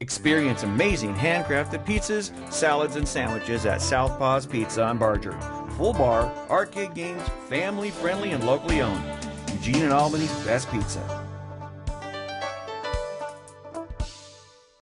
Experience amazing handcrafted pizzas, salads, and sandwiches at Southpaws Pizza on Barger. Full bar, arcade games, family friendly and locally owned. Eugene and Albany's best pizza.